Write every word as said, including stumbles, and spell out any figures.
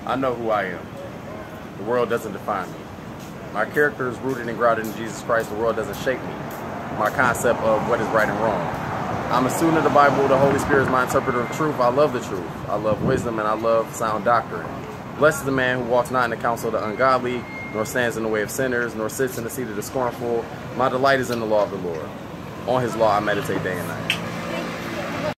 I know who I am. The world doesn't define me. My character is rooted and grounded in Jesus Christ. The world doesn't shape me. My concept of what is right and wrong. I'm a student of the Bible. The Holy Spirit is my interpreter of truth. I love the truth. I love wisdom and I love sound doctrine. Blessed is the man who walks not in the counsel of the ungodly, nor stands in the way of sinners, nor sits in the seat of the scornful. My delight is in the law of the Lord. On his law I meditate day and night.